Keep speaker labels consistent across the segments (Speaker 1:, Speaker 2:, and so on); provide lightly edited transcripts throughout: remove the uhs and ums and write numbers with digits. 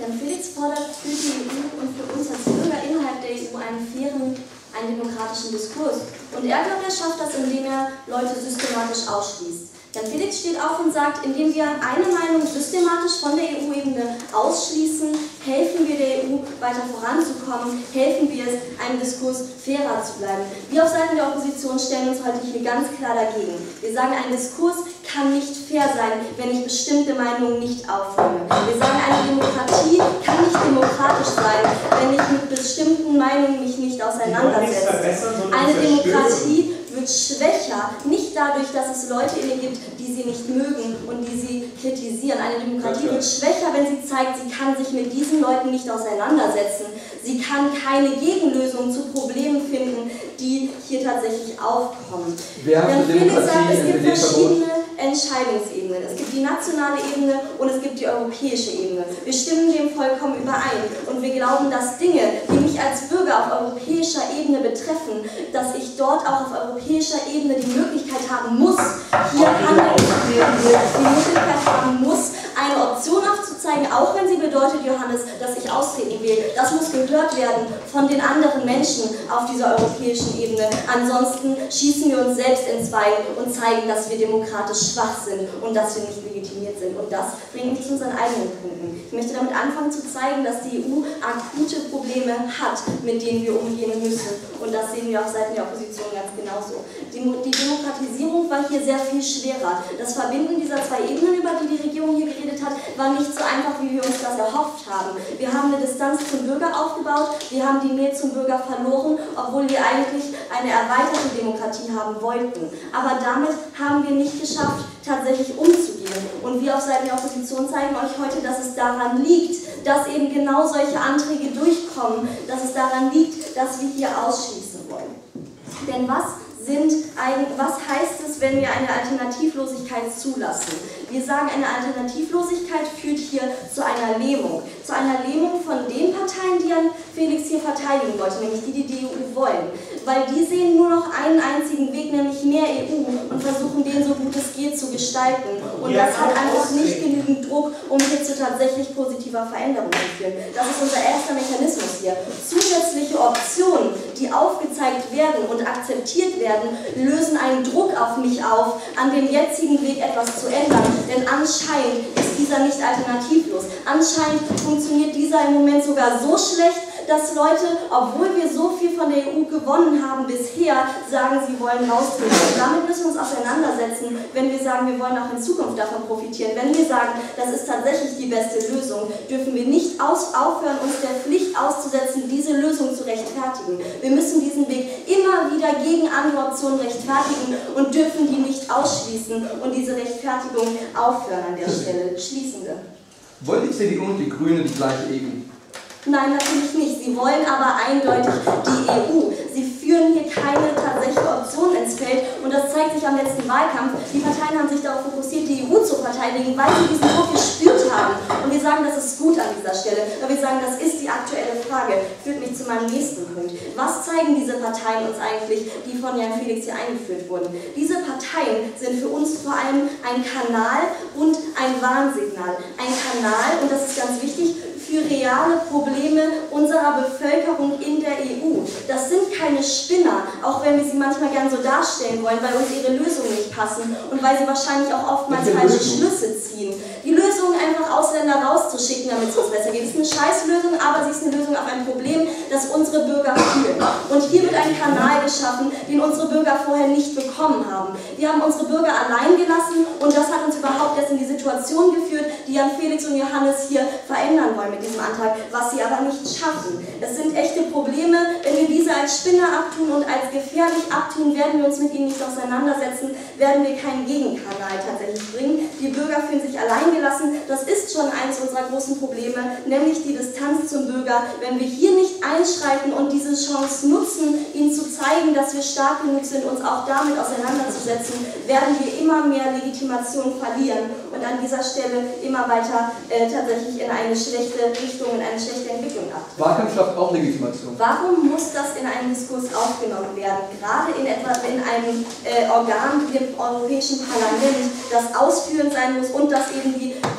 Speaker 1: Jan Felix fordert für die EU und für uns als Bürger innerhalb der EU einen fairen, einen demokratischen Diskurs. Und er glaubt, er schafft das, indem er Leute systematisch ausschließt. Jan Felix steht auf und sagt, indem wir eine Meinung systematisch von der EU-Ebene ausschließen, helfen wir der EU weiter voranzukommen, helfen wir es, einem Diskurs fairer zu bleiben. Wir auf Seiten der Opposition stellen uns heute hier ganz klar dagegen. Wir sagen, ein Diskurs kann nicht fair sein, wenn ich bestimmte Meinungen nicht aufnehme. Wir sagen, eine Demokratie kann nicht demokratisch sein, wenn ich mit bestimmten Meinungen mich nicht auseinandersetze. Eine Demokratie wird schwächer, nicht dadurch, dass es Leute in ihr gibt, die sie nicht mögen und die sie kritisieren. Eine Demokratie wird schwächer, wenn sie zeigt, sie kann sich mit diesen Leuten nicht auseinandersetzen. Sie kann keine Gegenlösung zu Problemen finden, die hier tatsächlich aufkommen. Jan Felix sagt, es gibt verschiedene Entscheidungsebenen. Es gibt die nationale Ebene und es gibt die europäische Ebene. Wir stimmen dem vollkommen überein und wir glauben, dass Dinge, die mich als Bürger auf europäischer Ebene betreffen, dass ich dort auch auf europäischer Ebene die Möglichkeit haben muss, hier handeln zu werden, die Möglichkeit haben muss, eine Option aufzuzeigen, auch wenn sie bedeutet, Johannes, dass ich austreten will. Das muss gehört werden von den anderen Menschen auf dieser europäischen Ebene. Ansonsten schießen wir uns selbst ins Bein und zeigen, dass wir demokratisch schwach sind und dass wir nicht legitimiert sind. Und das bringt mich zu unseren eigenen Punkten. Ich möchte damit anfangen zu zeigen, dass die EU akute Probleme hat, mit denen wir umgehen müssen. Und das sehen wir auf Seiten der Opposition ganz genauso. Die Demokratisierung war hier sehr viel schwerer. Das Verbinden dieser zwei Ebenen, über die die Regierung hier geredet hat, war nicht so einfach, wie wir uns das erhofft haben. Wir haben eine Distanz zum Bürger aufgebaut, wir haben die Nähe zum Bürger verloren, obwohl wir eigentlich eine erweiterte Demokratie haben wollten. Aber damit haben wir nicht geschafft, tatsächlich umzugehen. Und wir auf Seiten der Opposition zeigen euch heute, dass es daran liegt, dass eben genau solche Anträge durchkommen, dass es daran liegt, dass wir hier ausschließen wollen. Denn was heißt es, wenn wir eine Alternativlosigkeit zulassen? Wir sagen, eine Alternativlosigkeit führt hier zu einer Lähmung. Zu einer Lähmung von den Parteien, die Jan Felix hier verteidigen wollte, nämlich die EU wollen. Weil die sehen nur noch einen einzigen Weg, nämlich mehr EU und versuchen, den so gut es geht zu gestalten. Und das hat einfach nicht genügend Druck, um hier zu tatsächlich positiver Veränderung zu führen. Das ist unser erster Mechanismus hier. Zusätzliche Optionen, die aufgezeigt werden und akzeptiert werden, lösen einen Druck auf mich auf, an dem jetzigen Weg etwas zu ändern. Denn anscheinend ist dieser nicht alternativlos. Anscheinend funktioniert dieser im Moment sogar so schlecht, dass Leute, obwohl wir so viel von der EU gewonnen haben bisher, sagen, sie wollen raustreten. Und damit müssen wir uns auseinandersetzen, wenn wir sagen, wir wollen auch in Zukunft davon profitieren. Wenn wir sagen, das ist tatsächlich die beste Lösung, dürfen wir nicht aufhören, uns der Pflicht auszusetzen, diese Lösung zu rechtfertigen. Wir müssen diesen Weg immer wieder gegen andere Optionen rechtfertigen und dürfen die nicht ausschließen und diese Rechtfertigung aufhören an der Stelle. Schließen wir.
Speaker 2: Wollen die CDU und die Grünen die gleiche Ebene?
Speaker 1: Nein, natürlich nicht. Sie wollen aber eindeutig die EU. Sie führen hier keine tatsächliche Option ins Feld und das zeigt sich am letzten Wahlkampf. Die Parteien haben sich darauf fokussiert, die EU zu verteidigen, weil sie diesen Druck gespürt haben. Und wir sagen, das ist gut an dieser Stelle, weil wir sagen, das ist die aktuelle Frage. Führt mich zu meinem nächsten Punkt. Was zeigen diese Parteien uns eigentlich, die von Jan Felix hier eingeführt wurden? Diese Parteien sind für uns vor allem ein Kanal und ein Warnsignal. Ein Kanal, und das ist ganz wichtig, für reale Probleme unserer Bevölkerung in der EU. Das sind keine Spinner, auch wenn wir sie manchmal gern so darstellen wollen, weil uns ihre Lösungen nicht passen und weil sie wahrscheinlich auch oftmals falsche Schlüsse ziehen. Die Lösung, einfach Ausländer rauszuschicken, damit es uns besser geht, ist eine Scheißlösung, aber sie ist eine Lösung auf ein Problem, das unsere Bürger fühlen. Und hier wird ein Kanal geschaffen, den unsere Bürger vorher nicht bekommen haben. Wir haben unsere Bürger allein gelassen und das hat uns überhaupt erst in die Situation geführt, die Jan Felix und Johannes hier verändern wollen mit diesem Antrag, was sie aber nicht schaffen. Es sind echte Probleme. Wenn wir diese als Spinner abtun und als gefährlich abtun, werden wir uns mit ihnen nicht auseinandersetzen, werden wir keinen Gegenkanal tatsächlich bringen. Die Bürger fühlen sich allein gelassen. Das ist schon eines unserer großen Probleme, nämlich die Distanz zum Bürger. Wenn wir hier nicht einschreiten und diese Chance nutzen, ihnen zu zeigen, dass wir stark genug sind, uns auch damit auseinanderzusetzen, werden wir immer mehr Legitimation verlieren und an dieser Stelle immer weiter tatsächlich in eine schlechte Richtung, in eine schlechte Entwicklung ab.
Speaker 2: Wahlkampf schafft auch Legitimation.
Speaker 1: Warum muss das in einen Diskurs aufgenommen werden? Gerade in einem Organ wie dem Europäischen Parlament, das ausführend sein muss und das eben die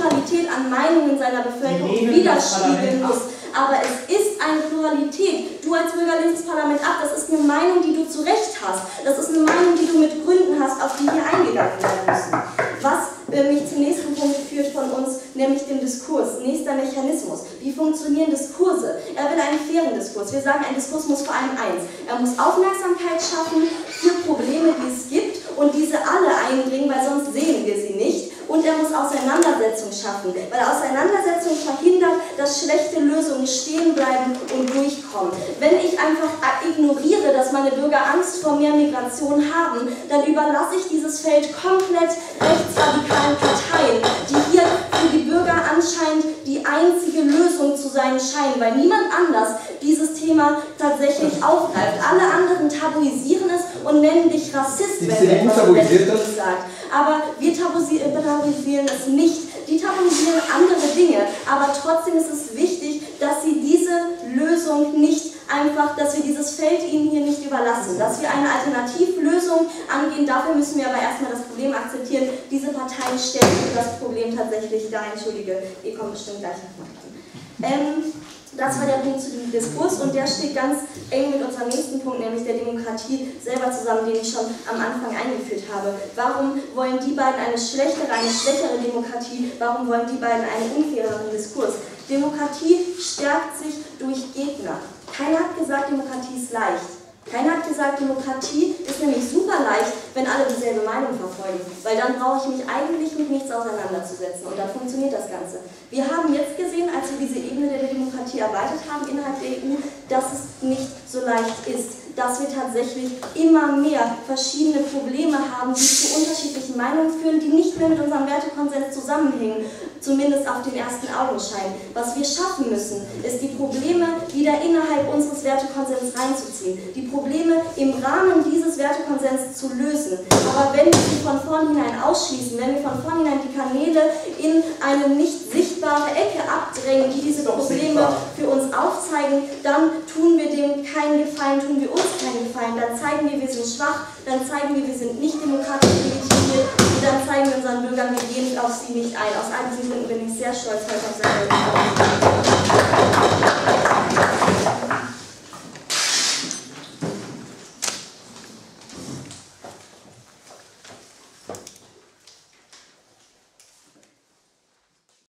Speaker 1: Pluralität an Meinungen in seiner Bevölkerung widerspiegeln muss. Aber es ist eine Pluralität. Du als Bürger lehnst das Parlament ab. Das ist eine Meinung, die du zu Recht hast. Das ist eine Meinung, die du mit Gründen hast, auf die hier eingegangen werden müssen. Was mich zum nächsten Punkt führt von uns, nämlich dem Diskurs. Nächster Mechanismus. Wie funktionieren Diskurse? Er will einen fairen Diskurs. Wir sagen, ein Diskurs muss vor allem eins. Er muss Aufmerksamkeit schaffen für Probleme, die es gibt und diese alle einbringen, weil sonst sehen wir sie nicht. Und er muss Auseinandersetzung schaffen, weil Auseinandersetzung verhindert, dass schlechte Lösungen stehen bleiben und durchkommen. Wenn ich einfach ignoriere, dass meine Bürger Angst vor mehr Migration haben, dann überlasse ich dieses Feld komplett rechtsradikalen Parteien, die hier für die Bürger anscheinend die einzige Lösung zu sein scheinen, weil niemand anders dieses Thema tatsächlich aufgreift. Alle anderen tabuisieren es und nennen dich Rassist, wenn du etwas Rechtliches sagst. Aber wir tabuisieren es nicht. Die tabuisieren andere Dinge, aber trotzdem ist es wichtig, dass sie diese Lösung nicht einfach, dass wir dieses Feld ihnen hier nicht überlassen, dass wir eine Alternativlösung angehen. Dafür müssen wir aber erstmal das Problem akzeptieren. Diese Parteien stellen das Problem tatsächlich dar. Entschuldige, ihr kommt bestimmt gleich noch dran. Das war der Punkt zu dem Diskurs und der steht ganz eng mit unserem nächsten Punkt, nämlich der Demokratie selber zusammen, den ich schon am Anfang eingeführt habe. Warum wollen die beiden eine schwächere Demokratie? Warum wollen die beiden einen unfaireren Diskurs? Demokratie stärkt sich durch Gegner. Keiner hat gesagt, Demokratie ist leicht. Keiner hat gesagt, Demokratie ist nämlich super leicht, wenn alle dieselbe Meinung verfolgen, weil dann brauche ich mich eigentlich mit nichts auseinanderzusetzen und dann funktioniert das Ganze. Wir haben jetzt gesehen, als wir diese Ebene der Demokratie erweitert haben innerhalb der EU, dass es nicht so leicht ist, dass wir tatsächlich immer mehr verschiedene Probleme haben, die zu unterschiedlichen Meinungen führen, die nicht mehr mit unserem Wertekonsens zusammenhängen, zumindest auf den ersten Augenschein. Was wir schaffen müssen, ist die Probleme wieder innerhalb unseres Wertekonsens reinzuziehen, die Probleme im Rahmen dieses Wertekonsens zu lösen. Aber wenn wir sie von vornherein ausschließen, wenn wir von vornherein die Kanäle in eine nicht sichtbare Ecke abdrängen, die diese Probleme für uns aufzeigen, dann tun wir dem keinen Gefallen, tun wir uns keinen Gefallen. Dann zeigen wir sind schwach, dann zeigen wir sind nicht demokratisch legitimiert und dann zeigen wir unseren Bürgern, wir gehen auf sie nicht ein. Aus all diesen Gründen bin ich sehr stolz heute auf seine